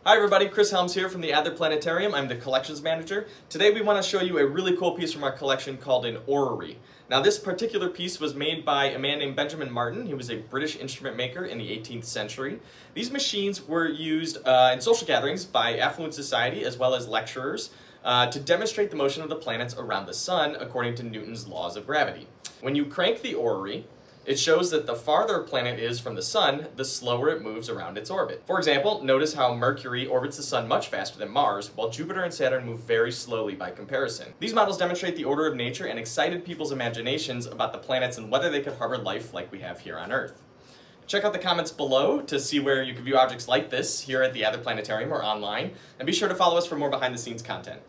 Hi everybody, Chris Helms here from the Adler Planetarium. I'm the collections manager. Today we want to show you a really cool piece from our collection called an orrery. Now this particular piece was made by a man named Benjamin Martin. He was a British instrument maker in the 18th century. These machines were used in social gatherings by affluent society as well as lecturers to demonstrate the motion of the planets around the sun according to Newton's laws of gravity. When you crank the orrery, it shows that the farther a planet is from the sun, the slower it moves around its orbit. For example, notice how Mercury orbits the sun much faster than Mars, while Jupiter and Saturn move very slowly by comparison. These models demonstrate the order of nature and excited people's imaginations about the planets and whether they could harbor life like we have here on Earth. Check out the comments below to see where you can view objects like this here at the Adler Planetarium or online, and be sure to follow us for more behind-the-scenes content.